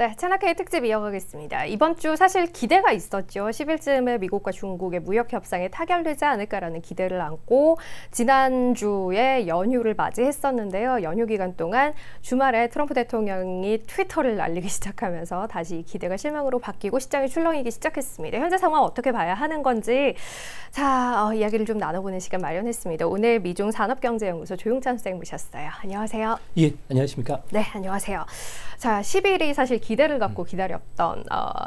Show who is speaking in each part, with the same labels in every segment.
Speaker 1: 네, 채널K 특집 이어가겠습니다. 이번 주 사실 기대가 있었죠. 10일쯤에 미국과 중국의 무역 협상에 타결되지 않을까라는 기대를 안고 지난주에 연휴를 맞이했었는데요. 연휴 기간 동안 주말에 트럼프 대통령이 트위터를 날리기 시작하면서 다시 기대가 실망으로 바뀌고 시장이 출렁이기 시작했습니다. 현재 상황 어떻게 봐야 하는 건지 이야기를 좀 나눠보는 시간 마련했습니다. 오늘 미중 산업경제연구소 조용찬 선생 모셨어요. 안녕하세요.
Speaker 2: 예, 안녕하십니까?
Speaker 1: 네, 안녕하세요. 자, 10일이 사실 기대를 갖고 기다렸던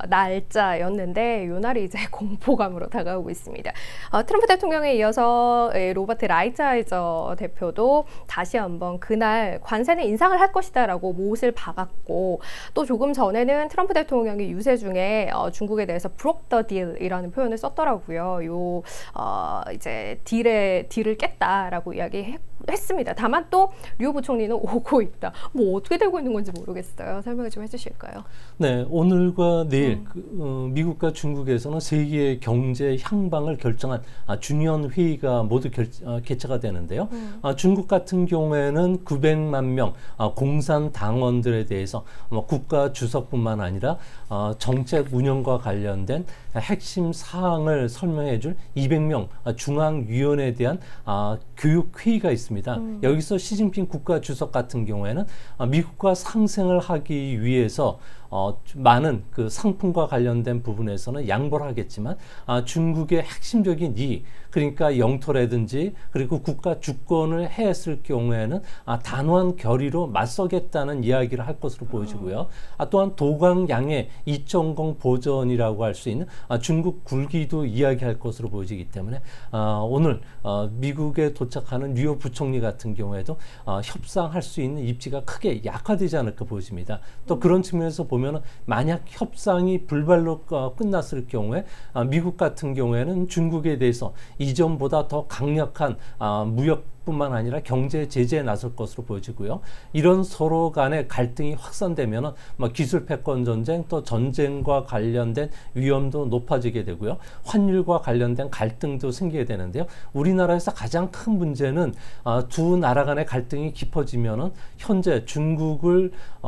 Speaker 1: 날짜였는데 이 날이 이제 공포감으로 다가오고 있습니다. 트럼프 대통령에 이어서 로버트 라이트하이저 대표도 다시 한번 그날 관세는 인상을 할 것이다라고 못을 박았고, 또 조금 전에는 트럼프 대통령이 유세 중에 중국에 대해서 broke the deal이라는 표현을 썼더라고요. 이제 딜을 깼다라고 이야기했습니다. 다만 또 류 부총리는 오고 있다. 뭐 어떻게 되고 있는 건지 모르겠어요. 설명을 좀 해주실까요?
Speaker 2: 네, 오늘과 내일 미국과 중국에서는 세계의 경제 향방을 결정한 중요한 회의가 모두 개최가 되는데요. 중국 같은 경우에는 900만 명 공산 당원들에 대해서 국가 주석뿐만 아니라 정책 운영과 관련된 핵심 사항을 설명해 줄 200명 중앙위원회에 대한 교육회의가 있습니다. 여기서 시진핑 국가 주석 같은 경우에는 미국과 상생을 하기 위해서 많은 그 상품과 관련된 부분에서는 양보를 하겠지만 중국의 핵심적인 이익, 그러니까 영토라든지 그리고 국가 주권을 해했을 경우에는 단호한 결의로 맞서겠다는 이야기를 할 것으로 보여지고요. 또한 도광양의 2.0 보전이라고 할 수 있는 중국 굴기도 이야기할 것으로 보여지기 때문에 오늘 미국에 도착하는 류 부총리 같은 경우에도 협상할 수 있는 입지가 크게 약화되지 않을까 보여집니다. 또 그런 측면에서 보면 만약 협상이 불발로 끝났을 경우에 미국 같은 경우에는 중국에 대해서 이전보다 더 강력한 무역뿐만 아니라 경제 제재에 나설 것으로 보여지고요. 이런 서로 간의 갈등이 확산되면 기술 패권 전쟁, 또 전쟁과 관련된 위험도 높아지게 되고요. 환율과 관련된 갈등도 생기게 되는데요. 우리나라에서 가장 큰 문제는 두 나라 간의 갈등이 깊어지면 현재 중국을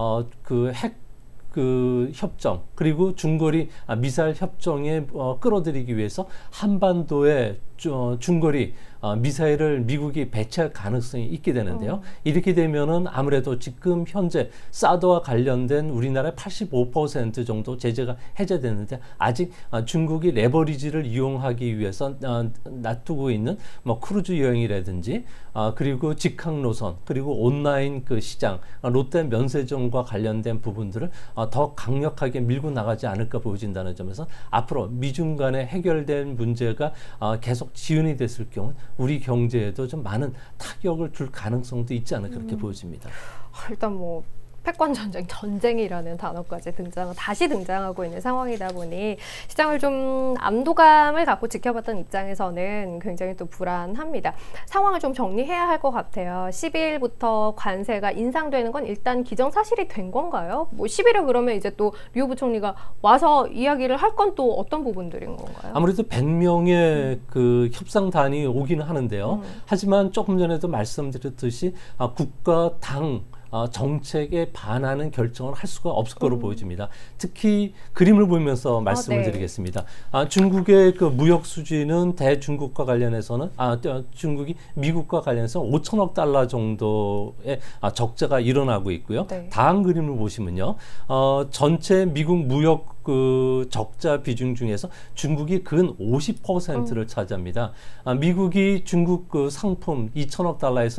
Speaker 2: 협정, 그리고 중거리 미사일 협정에 끌어들이기 위해서 한반도에 중거리 미사일을 미국이 배치할 가능성이 있게 되는데요. 이렇게 되면은 아무래도 지금 현재 사드와 관련된 우리나라의 85% 정도 제재가 해제되는데, 아직 중국이 레버리지를 이용하기 위해서 놔두고 있는 크루즈 여행이라든지 그리고 직항 노선, 그리고 온라인 그 시장, 롯데 면세점과 관련된 부분들을 더 강력하게 밀고 나가지 않을까 보여진다는 점에서 앞으로 미중 간의 해결된 문제가 계속 지연이 됐을 경우 우리 경제에도 좀 많은 타격을 줄 가능성도 있지 않을까 그렇게 보여집니다.
Speaker 1: 일단 패권 전쟁이라는 단어까지 다시 등장하고 있는 상황이다 보니 시장을 좀 안도감을 갖고 지켜봤던 입장에서는 굉장히 또 불안합니다. 상황을 좀 정리해야 할 것 같아요. 10일부터 관세가 인상되는 건 일단 기정사실이 된 건가요? 10일에 그러면 이제 또 류 부총리가 와서 이야기를 할 건 또 어떤 부분들인 건가요?
Speaker 2: 아무래도 100명의 그 협상단이 오기는 하는데요. 하지만 조금 전에도 말씀드렸듯이 국가 당 정책에 반하는 결정을 할 수가 없을 거로 보여집니다. 특히 그림을 보면서 말씀을 드리겠습니다. 중국의 그 무역 수지는 대중국과 관련해서는 중국이 미국과 관련해서 5천억 달러 정도의 적자가 일어나고 있고요. 다음 그림을 보시면요, 전체 미국 무역 그 적자 비중 중에서 중국이 근 50%를 차지합니다. 미국이 중국 그 상품 2천억 달러에서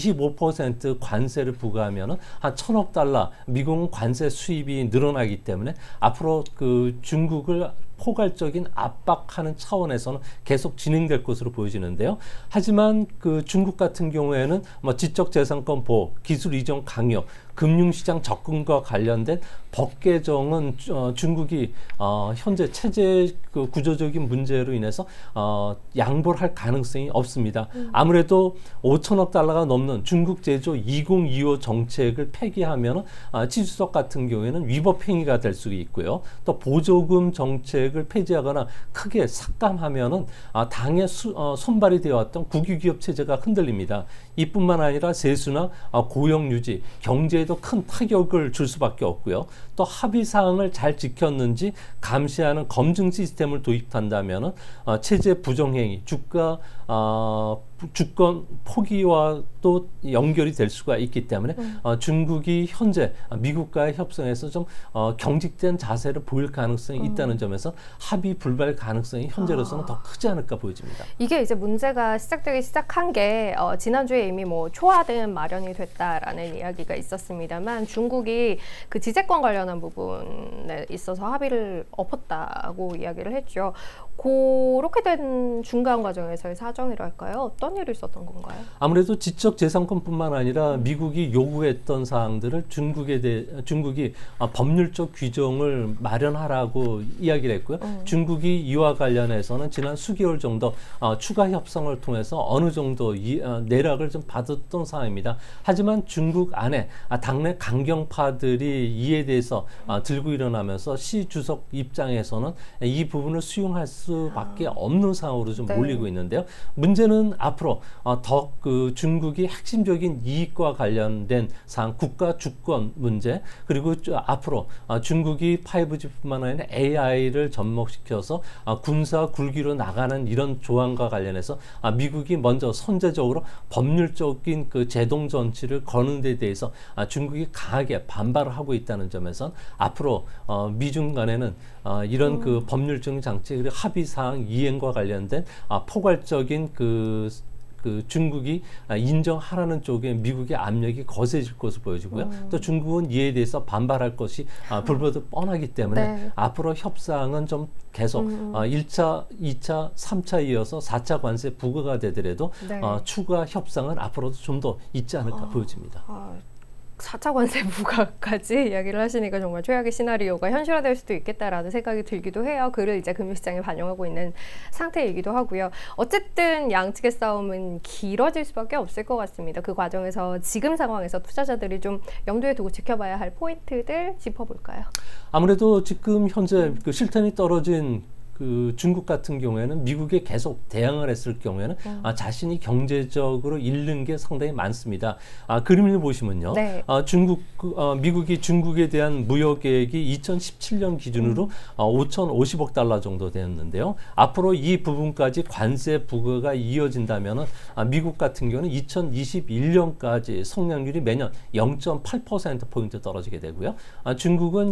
Speaker 2: 25% 관세를 부과하면 한 1,000억 달러 미국 관세 수입이 늘어나기 때문에 앞으로 그 중국을 포괄적인 압박하는 차원에서는 계속 진행될 것으로 보여지는데요. 하지만 그 중국 같은 경우에는 지적재산권 보호, 기술 이전 강요, 금융시장 접근과 관련된 법 개정은 중국이 현재 체제 그 구조적인 문제로 인해서 양보를 할 가능성이 없습니다. 아무래도 5천억 달러가 넘는 중국 제조 2025 정책을 폐기하면 지주석 같은 경우에는 위법 행위가 될 수 있고요. 또 보조금 정책 계획을 폐지하거나 크게 삭감하면은 당에 손발이 되어왔던 국유기업 체제가 흔들립니다. 이뿐만 아니라 세수나 고용 유지, 경제에도 큰 타격을 줄 수밖에 없고요. 또 합의 사항을 잘 지켰는지 감시하는 검증 시스템을 도입한다면은 체제 부정행위, 주권 포기와 또 연결이 될 수가 있기 때문에 중국이 현재 미국과의 협상에서 좀 경직된 자세를 보일 가능성이 있다는 점에서 합의 불발 가능성이 현재로서는 더 크지 않을까 보여집니다.
Speaker 1: 이게 이제 문제가 시작되기 시작한 게 지난주에 이미 뭐 초하등 마련이 됐다라는 이야기가 있었습니다만 중국이 그 지재권 관련한 부분에 있어서 합의를 엎었다고 이야기를 했죠. 그렇게 된 중간 과정에서의 사정이랄까요? 어떤 일이 있었던 건가요?
Speaker 2: 아무래도 지적재산권뿐만 아니라 미국이 요구했던 사항들을 중국이 법률적 규정을 마련하라고 이야기를 했고요. 중국이 이와 관련해서는 지난 수개월 정도 추가 협상을 통해서 어느 정도 내락을 좀 받았던 상황입니다. 하지만 중국 안에 당내 강경파들이 이에 대해서 들고 일어나면서 시 주석 입장에서는 이 부분을 수용할 수밖에 없는 상황으로 좀 몰리고 있는데요. 문제는 앞으로 더 그 중국이 핵심적인 이익과 관련된 사항, 국가 주권 문제, 그리고 앞으로 중국이 5G뿐만 아니라 AI를 접목시켜서 군사 굴기로 나가는 이런 조항과 관련해서 미국이 먼저 선제적으로 법률적인 그 제동 정치를 거는 데 대해서 중국이 강하게 반발을 하고 있다는 점에서 앞으로 미중 간에는 이런 그 법률적 장치 그리고 합의 사항 이행과 관련된 포괄적인 그 중국이 인정하라는 쪽에 미국의 압력이 거세질 것으로 보여지고요. 또 중국은 이에 대해서 반발할 것이 불보듯 뻔하기 때문에 앞으로 협상은 좀 계속 1차, 2차, 3차 이어서 4차 관세 부과가 되더라도 추가 협상은 앞으로도 좀 더 있지 않을까 보여집니다.
Speaker 1: 4차 관세 부과까지 이야기를 하시니까 정말 최악의 시나리오가 현실화될 수도 있겠다라는 생각이 들기도 해요. 그를 이제 금융시장에 반영하고 있는 상태이기도 하고요. 어쨌든 양측의 싸움은 길어질 수밖에 없을 것 같습니다. 그 과정에서 지금 상황에서 투자자들이 좀 염두에 두고 지켜봐야 할 포인트들 짚어볼까요?
Speaker 2: 아무래도 지금 현재 그 실탄이 떨어진 그 중국 같은 경우에는 미국에 계속 대항을 했을 경우에는 자신이 경제적으로 잃는 게 상당히 많습니다. 그림을 보시면요. 미국이 중국에 대한 무역액이 2017년 기준으로 5,050억 달러 정도 되었는데요. 앞으로 이 부분까지 관세 부과가 이어진다면 미국 같은 경우는 2021년까지 성장률이 매년 0.8%포인트 떨어지게 되고요. 중국은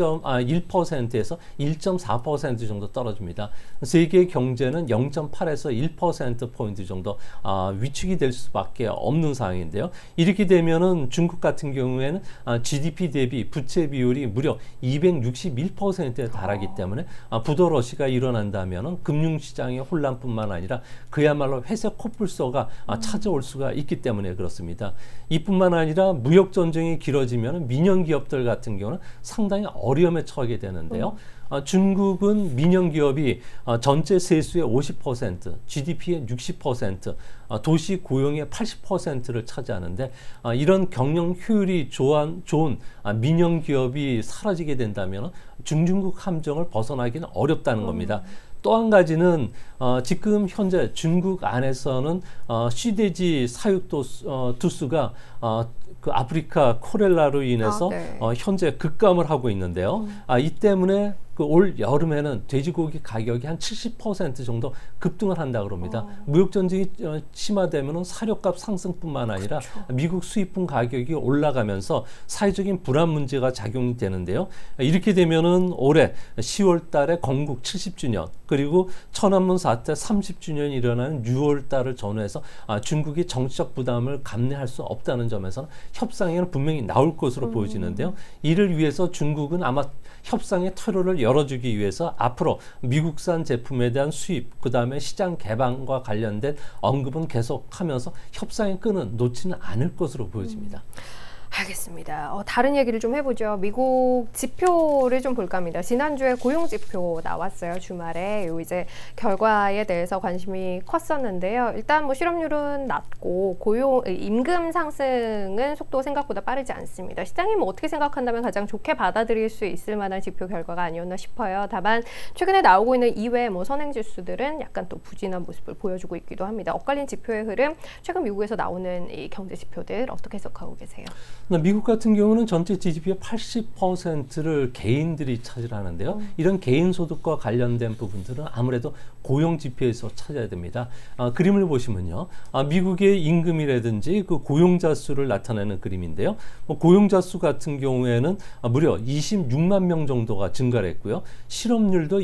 Speaker 2: 0.1%에서 1.4% 정도 떨어집니다. 세계 경제는 0.8에서 1%포인트 정도 위축이 될 수밖에 없는 상황인데요. 이렇게 되면은 중국 같은 경우에는 GDP 대비 부채 비율이 무려 261%에 달하기 때문에 부도러시가 일어난다면 금융시장의 혼란뿐만 아니라 그야말로 회색 코뿔소가 찾아올 수가 있기 때문에 그렇습니다. 이뿐만 아니라 무역 전쟁이 길어지면 민영 기업들 같은 경우는 상당히 어려움에 처하게 되는데요. 중국은 민영 기업이 전체 세수의 50%, GDP의 60%, 도시 고용의 80%를 차지하는데 이런 경영 효율이 좋은 민영 기업이 사라지게 된다면 중중국 함정을 벗어나기는 어렵다는 겁니다. 또 한 가지는 지금 현재 중국 안에서는 시돼지 사육 두수가 그 아프리카 콜레라로 인해서 현재 급감을 하고 있는데요. 이 때문에 그 올 여름에는 돼지고기 가격이 한 70% 정도 급등을 한다 그럽니다. 무역 전쟁이 심화되면은 사료값 상승뿐만 아니라 미국 수입품 가격이 올라가면서 사회적인 불안 문제가 작용이 되는데요. 이렇게 되면은 올해 10월달에 건국 70주년 그리고 천안문 사태 30주년이 일어나는 6월달을 전후해서 중국이 정치적 부담을 감내할 수 없다는 점에서는 협상에는 분명히 나올 것으로 보여지는데요. 이를 위해서 중국은 아마 협상의 퇴로를 열어주기 위해서 앞으로 미국산 제품에 대한 수입, 그 다음에 시장 개방과 관련된 언급은 계속하면서 협상의 끈은 놓지는 않을 것으로 보여집니다.
Speaker 1: 알겠습니다. 다른 얘기를 좀 해보죠. 미국 지표를 좀 볼까 합니다. 지난주에 고용 지표 나왔어요. 주말에 요 이제 결과에 대해서 관심이 컸었는데요. 일단 뭐 실업률은 낮고 임금 상승은 속도 생각보다 빠르지 않습니다. 시장이 뭐 어떻게 생각한다면 가장 좋게 받아들일 수 있을 만한 지표 결과가 아니었나 싶어요. 다만 최근에 나오고 있는 이외 뭐 선행 지수들은 약간 또 부진한 모습을 보여주고 있기도 합니다. 엇갈린 지표의 흐름, 최근 미국에서 나오는 이 경제 지표들 어떻게 해석하고 계세요?
Speaker 2: 미국 같은 경우는 전체 GDP의 80%를 개인들이 차지하는데요. 이런 개인 소득과 관련된 부분들은 아무래도 고용 지표에서 찾아야 됩니다. 그림을 보시면요. 미국의 임금이라든지 그 고용자 수를 나타내는 그림인데요. 고용자 수 같은 경우에는 무려 26만 명 정도가 증가를 했고요. 실업률도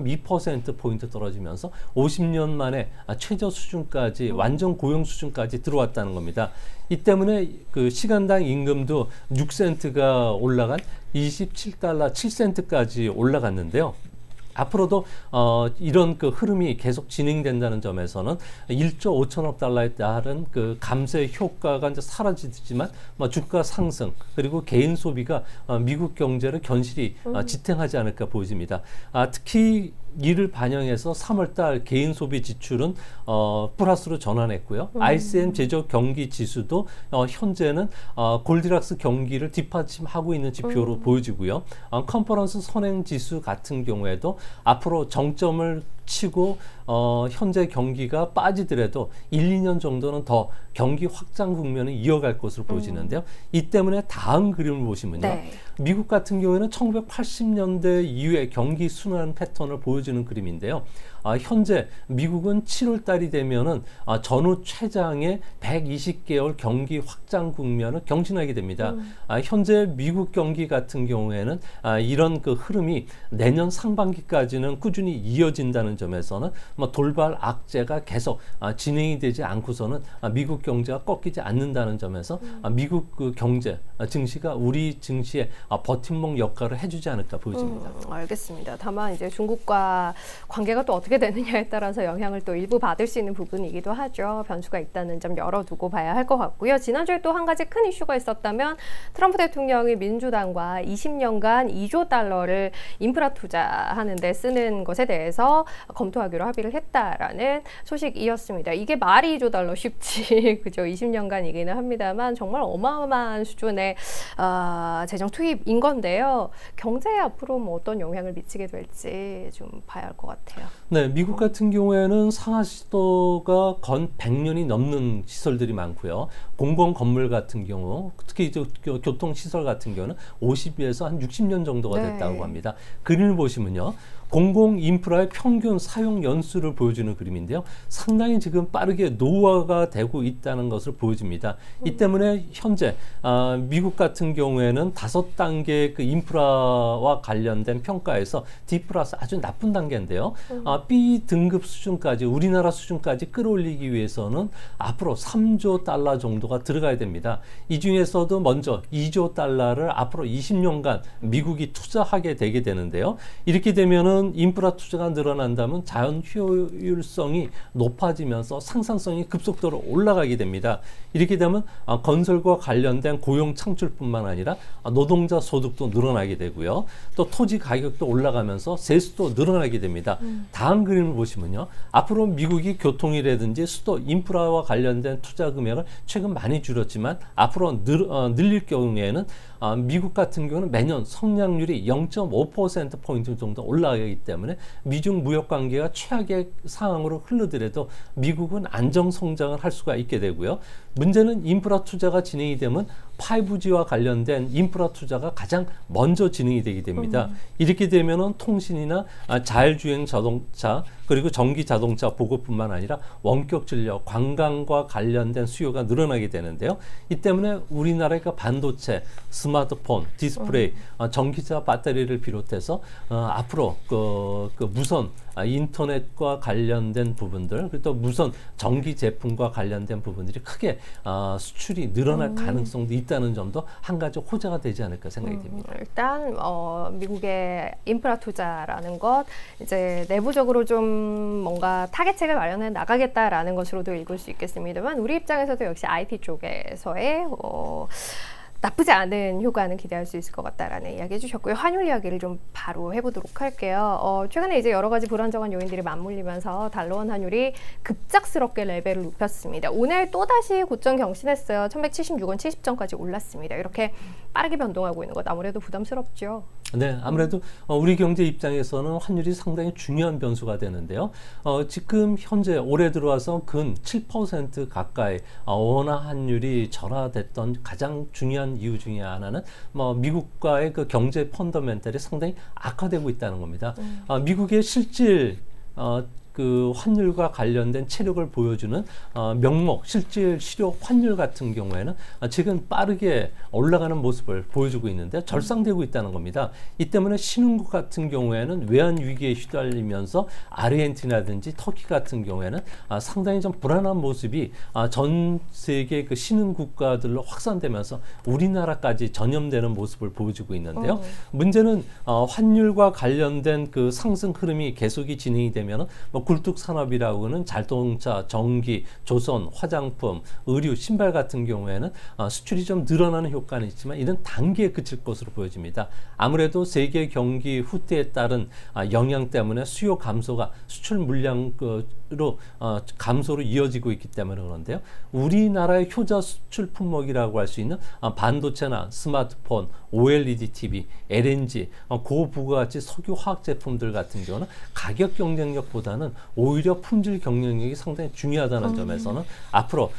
Speaker 2: 0.2%포인트 떨어지면서 50년 만에 최저 수준까지, 완전 고용 수준까지 들어왔다는 겁니다. 이 때문에 그 시간당 임금도 6센트가 올라간 27달러 7센트까지 올라갔는데요. 앞으로도 이런 그 흐름이 계속 진행된다는 점에서는 1조 5천억 달러에 따른 그 감세 효과가 이제 사라지지만 주가 상승 그리고 개인 소비가 미국 경제를 견실히 지탱하지 않을까 보여집니다. 특히 이를 반영해서 3월달 개인 소비 지출은 플러스로 전환했고요. ISM 제조 경기 지수도 현재는 골디락스 경기를 뒷받침하고 있는 지표로 보여지고요. 컨퍼런스 선행 지수 같은 경우에도 앞으로 정점을 치고 현재 경기가 빠지더라도 1, 2년 정도는 더 경기 확장 국면을 이어갈 것으로 보여지는데요. 이 때문에 다음 그림을 보시면요. 네. 미국 같은 경우에는 1980년대 이후에 경기 순환 패턴을 보여주는 그림인데요. 현재 미국은 7월 달이 되면은 전후 최장의 120개월 경기 확장 국면을 경신하게 됩니다. 현재 미국 경기 같은 경우에는 이런 그 흐름이 내년 상반기까지는 꾸준히 이어진다는 점에서는 돌발 악재가 계속 진행이 되지 않고서는 미국 경제가 꺾이지 않는다는 점에서 미국 그 경제 증시가 우리 증시에 버팀목 역할을 해주지 않을까 보여집니다.
Speaker 1: 알겠습니다. 다만 이제 중국과 관계가 또 어떻게 되느냐에 따라서 영향을 또 일부 받을 수 있는 부분이기도 하죠. 변수가 있다는 점 열어두고 봐야 할 것 같고요. 지난주에 또 한 가지 큰 이슈가 있었다면 트럼프 대통령이 민주당과 20년간 2조 달러를 인프라 투자하는 데 쓰는 것에 대해서 검토하기로 합의를 했다라는 소식이었습니다. 이게 말이 2조 달러 쉽지 그죠? 20년간이기는 합니다만 정말 어마어마한 수준의 재정 투입인 건데요. 경제에 앞으로 뭐 어떤 영향을 미치게 될지 좀 봐야 할 것 같아요.
Speaker 2: 네, 미국 같은 경우에는 상하수도가 건 100년이 넘는 시설들이 많고요. 공공 건물 같은 경우, 특히 이제 교통시설 같은 경우는 50에서 한 60년 정도가 됐다고 합니다. 그림을 보시면요. 공공 인프라의 평균 사용 연수를 보여주는 그림인데요. 상당히 지금 빠르게 노후화가 되고 있다는 것을 보여줍니다. 이 때문에 현재 미국 같은 경우에는 5단계 그 인프라와 관련된 평가에서 D 플러스 아주 나쁜 단계인데요. B 등급 수준까지 우리나라 수준까지 끌어올리기 위해서는 앞으로 3조 달러 정도가 들어가야 됩니다. 이 중에서도 먼저 2조 달러를 앞으로 20년간 미국이 투자하게 되게 되는데요. 이렇게 되면은 인프라 투자가 늘어난다면 자연 효율성이 높아지면서 생산성이 급속도로 올라가게 됩니다. 이렇게 되면 건설과 관련된 고용 창출뿐만 아니라 노동자 소득도 늘어나게 되고요. 또 토지 가격도 올라가면서 세수도 늘어나게 됩니다. 다음 그림을 보시면요. 앞으로 미국이 교통이라든지 수도 인프라와 관련된 투자 금액을 최근 많이 줄였지만 앞으로 늘릴 경우에는 미국 같은 경우는 매년 성장률이 0.5%포인트 정도 올라가기 때문에 미중 무역 관계가 최악의 상황으로 흐르더라도 미국은 안정 성장을 할 수가 있게 되고요. 문제는 인프라 투자가 진행이 되면 5G와 관련된 인프라 투자가 가장 먼저 진행이 되게 됩니다. 이렇게 되면은 통신이나 자율주행 자동차 그리고 전기 자동차 보급뿐만 아니라 원격 진료, 관광과 관련된 수요가 늘어나게 되는데요. 이 때문에 우리나라의 반도체, 스마트폰, 디스플레이, 전기차 배터리를 비롯해서 앞으로 그 무선 인터넷과 관련된 부분들 그리고 또 무선 전기 제품과 관련된 부분들이 크게 수출이 늘어날 가능성도 있다는 점도 한 가지 호재가 되지 않을까 생각이 됩니다.
Speaker 1: 일단 미국의 인프라 투자라는 것 이제 내부적으로 좀 뭔가 타겟책을 마련해 나가겠다라는 것으로도 읽을 수 있겠습니다만 우리 입장에서도 역시 IT 쪽에서의 나쁘지 않은 효과는 기대할 수 있을 것 같다라는 이야기 해주셨고요. 환율 이야기를 좀 바로 해보도록 할게요. 최근에 이제 여러 가지 불안정한 요인들이 맞물리면서 달러원 환율이 급작스럽게 레벨을 높였습니다. 오늘 또다시 고점 경신했어요. 1176원 70전까지 올랐습니다. 이렇게 빠르게 변동하고 있는 것 아무래도 부담스럽죠.
Speaker 2: 네, 아무래도 우리 경제 입장에서는 환율이 상당히 중요한 변수가 되는데요. 지금 현재 올해 들어와서 근 7% 가까이 원화 환율이 절하됐던 가장 중요한 이유 중에 하나는 미국과의 그 경제 펀더멘털이 상당히 악화되고 있다는 겁니다. 미국의 실질 그 환율과 관련된 체력을 보여주는 명목, 실질 실효 환율 같은 경우에는 지금 빠르게 올라가는 모습을 보여주고 있는데 절상되고 있다는 겁니다. 이 때문에 신흥국 같은 경우에는 외환 위기에 휘말리면서 아르헨티나든지 터키 같은 경우에는 상당히 좀 불안한 모습이 전 세계 그 신흥 국가들로 확산되면서 우리나라까지 전염되는 모습을 보여주고 있는데요. 문제는 환율과 관련된 그 상승 흐름이 계속이 진행이 되면 굴뚝 산업이라고는 자동차, 전기, 조선, 화장품, 의류, 신발 같은 경우에는 수출이 좀 늘어나는 효과는 있지만 이런 단기에 그칠 것으로 보여집니다. 아무래도 세계 경기 후퇴에 따른 영향 때문에 수요 감소가 수출 물량으로 감소로 이어지고 있기 때문에 그런데요. 우리나라의 효자 수출 품목이라고 할 수 있는 반도체나 스마트폰, OLED TV, LNG, 고부가가치 석유 화학 제품들 같은 경우는 가격 경쟁력보다는 오히려 품질 경쟁력이 상당히 중요하다는 점에서는 앞으로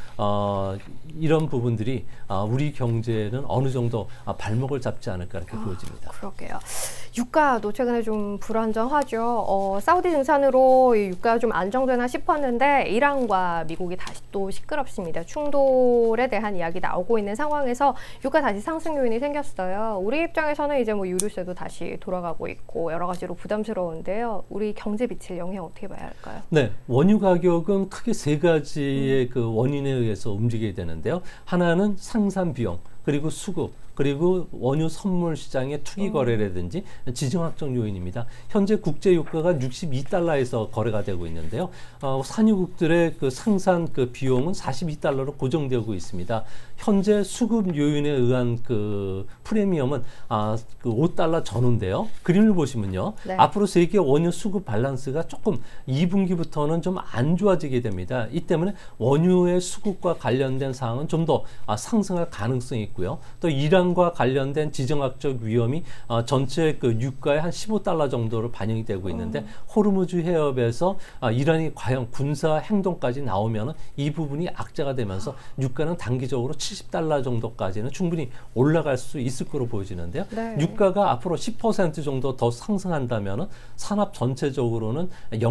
Speaker 2: 이런 부분들이 우리 경제는 어느 정도 발목을 잡지 않을까 이렇게 보여집니다.
Speaker 1: 그러게요. 유가도 최근에 좀 불안정하죠. 사우디 증산으로 유가가 좀 안정되나 싶었는데 이란과 미국이 다시 또 시끄럽습니다. 충돌에 대한 이야기 나오고 있는 상황에서 유가 다시 상승 요인이 생겼어요. 우리 입장에서는 이제 유류세도 다시 돌아가고 있고 여러 가지로 부담스러운데요. 우리 경제 미칠 영향 어떻게 봐야 할까요?
Speaker 2: 네, 원유 가격은 크게 세 가지의 그 원인에 의해서 움직이게 되는데요. 하나는 생산 비용, 그리고 수급, 그리고 원유 선물 시장의 투기 거래라든지 지정학적 요인입니다. 현재 국제 유가가 62달러에서 거래가 되고 있는데요. 산유국들의 그 생산 그 비용은 42달러로 고정되고 있습니다. 현재 수급 요인에 의한 그 프리미엄은 그 5달러 전후인데요. 그림을 보시면요.
Speaker 1: 네.
Speaker 2: 앞으로 세계 원유 수급 밸런스가 조금 2분기부터는 좀 안 좋아지게 됩니다. 이 때문에 원유의 수급과 관련된 사항은 좀 더 상승할 가능성이 있고요. 또 이란과 관련된 지정학적 위험이 전체 그 유가의 한 15달러 정도로 반영이 되고 있는데 호르무즈 해협에서 이란이 과연 군사 행동까지 나오면 이 부분이 악재가 되면서 유가는 단기적으로 70달러 정도까지는 충분히 올라갈 수 있을 거로 보여지는데요.
Speaker 1: 네.
Speaker 2: 유가가 앞으로 10% 정도 더 상승한다면 산업 전체적으로는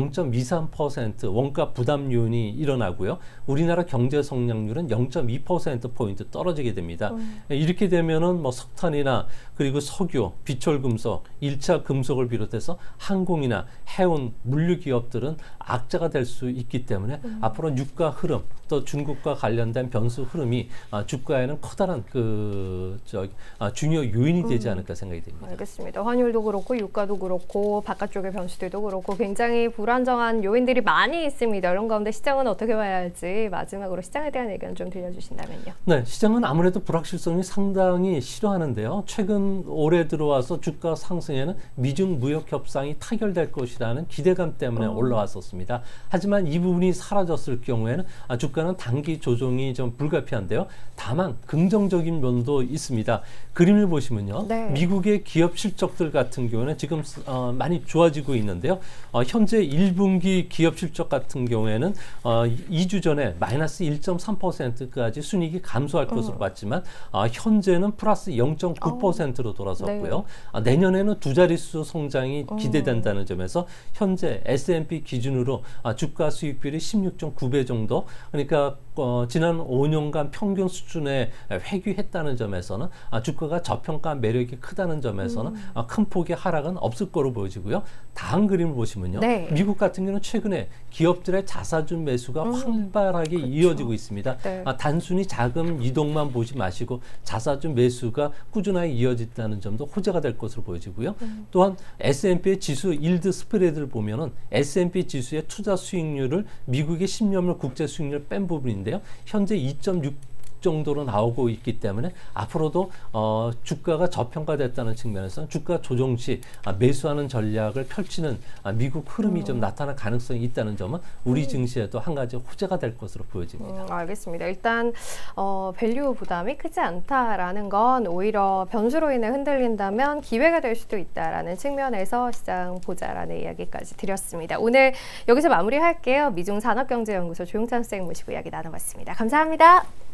Speaker 2: 0.23% 원가 부담 요인이 일어나고요. 우리나라 경제 성장률은 0.2%포인트 떨어지게 됩니다. 이렇게 되면은 석탄이나 그리고 석유, 비철금속, 1차 금속을 비롯해서 항공이나 해운, 물류 기업들은 악재가 될 수 있기 때문에 앞으로 유가 흐름, 또 중국과 관련된 변수 흐름이 주가에는 커다란 중요 요인이 되지 않을까 생각이 됩니다.
Speaker 1: 알겠습니다. 환율도 그렇고 유가도 그렇고 바깥쪽의 변수들도 그렇고 굉장히 불안정한 요인들이 많이 있습니다. 이런 가운데 시장은 어떻게 봐야 할지 마지막으로 시장에 대한 의견 좀 들려주신다면요.
Speaker 2: 네, 시장은 아무래도 불확실성이 상당히 싫어하는데요. 최근 올해 들어와서 주가 상승에는 미중 무역 협상이 타결될 것이라는 기대감 때문에 올라왔었습니다. 하지만 이 부분이 사라졌을 경우에는 주가는 단기 조정이 좀 불가피한데요. 다만 긍정적인 면도 있습니다. 그림을 보시면요.
Speaker 1: 네.
Speaker 2: 미국의 기업 실적들 같은 경우는 지금 많이 좋아지고 있는데요. 현재 1분기 기업 실적 같은 경우에는 2주 전에 마이너스 1.3%까지 순이익이 감소할 것으로 봤지만 현재는 플러스 0.9%로 돌아섰고요. 네. 내년에는 두 자릿수 성장이 기대된다는 점에서 현재 S&P 기준으로 주가 수익률이 16.9배 정도, 그러니까 지난 5년간 평균 수준에 회귀했다는 점에서는 주가가 저평가 매력이 크다는 점에서는 큰 폭의 하락은 없을 거로 보여지고요. 다음 그림을 보시면요.
Speaker 1: 네.
Speaker 2: 미국 같은 경우는 최근에 기업들의 자사주 매수가 활발하게 그렇죠. 이어지고 있습니다.
Speaker 1: 네.
Speaker 2: 단순히 자금 이동만 보지 마시고 자사주 매수가 꾸준하게 이어진다는 점도 호재가 될 것으로 보여지고요. 또한 S&P의 지수 일드 스프레드를 보면은 S&P 지수의 투자 수익률을 미국의 10년물 국제 수익률 뺀 부분인데요. 현재 정도로 나오고 있기 때문에 앞으로도 주가가 저평가됐다는 측면에서 주가 조정 시 매수하는 전략을 펼치는 미국 흐름이 좀 나타날 가능성이 있다는 점은 우리 증시에도 한 가지 호재가 될 것으로 보여집니다.
Speaker 1: 알겠습니다. 일단 밸류 부담이 크지 않다라는 건 오히려 변수로 인해 흔들린다면 기회가 될 수도 있다라는 측면에서 시장 보자라는 이야기까지 드렸습니다. 오늘 여기서 마무리할게요. 미중산업경제연구소 조용찬 선생님 모시고 이야기 나눠봤습니다. 감사합니다.